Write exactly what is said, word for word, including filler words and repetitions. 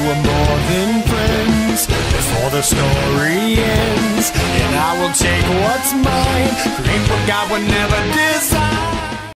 we're more than friends before the story ends. And I will take what's mine, create what God would never design.